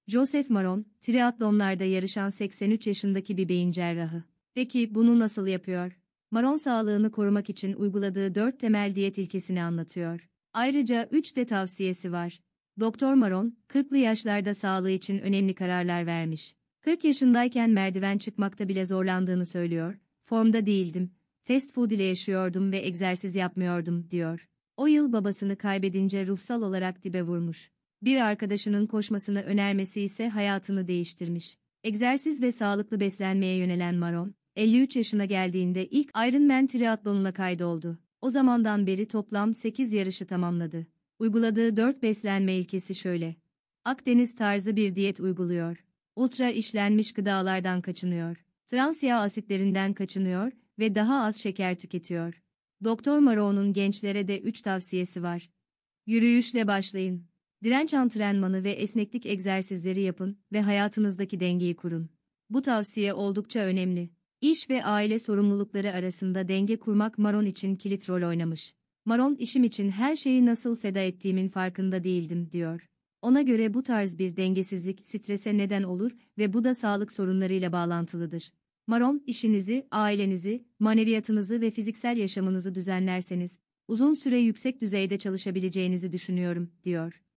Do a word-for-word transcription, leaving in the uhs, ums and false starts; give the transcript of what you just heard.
Joseph Maron, triatlonlarda yarışan seksen üç yaşındaki bir beyin cerrahı. Peki bunu nasıl yapıyor? Maron sağlığını korumak için uyguladığı dört temel diyet ilkesini anlatıyor. Ayrıca üç de tavsiyesi var. Doktor Maron, kırklı yaşlarda sağlığı için önemli kararlar vermiş. kırk yaşındayken merdiven çıkmakta bile zorlandığını söylüyor. Formda değildim, fast food ile yaşıyordum ve egzersiz yapmıyordum, diyor. O yıl babasını kaybedince ruhsal olarak dibe vurmuş. Bir arkadaşının koşmasını önermesi ise hayatını değiştirmiş. Egzersiz ve sağlıklı beslenmeye yönelen Maron, elli üç yaşına geldiğinde ilk Ironman triatlonuna kaydoldu. O zamandan beri toplam sekiz yarışı tamamladı. Uyguladığı dört beslenme ilkesi şöyle. Akdeniz tarzı bir diyet uyguluyor. Ultra işlenmiş gıdalardan kaçınıyor. Trans yağ asitlerinden kaçınıyor ve daha az şeker tüketiyor. Doktor Maron'un gençlere de üç tavsiyesi var. Yürüyüşle başlayın. Direnç antrenmanı ve esneklik egzersizleri yapın ve hayatınızdaki dengeyi kurun. Bu tavsiye oldukça önemli. İş ve aile sorumlulukları arasında denge kurmak Maron için kilit rol oynamış. Maron, işim için her şeyi nasıl feda ettiğimin farkında değildim, diyor. Ona göre bu tarz bir dengesizlik strese neden olur ve bu da sağlık sorunlarıyla bağlantılıdır. Maron, işinizi, ailenizi, maneviyatınızı ve fiziksel yaşamınızı düzenlerseniz, uzun süre yüksek düzeyde çalışabileceğinizi düşünüyorum, diyor.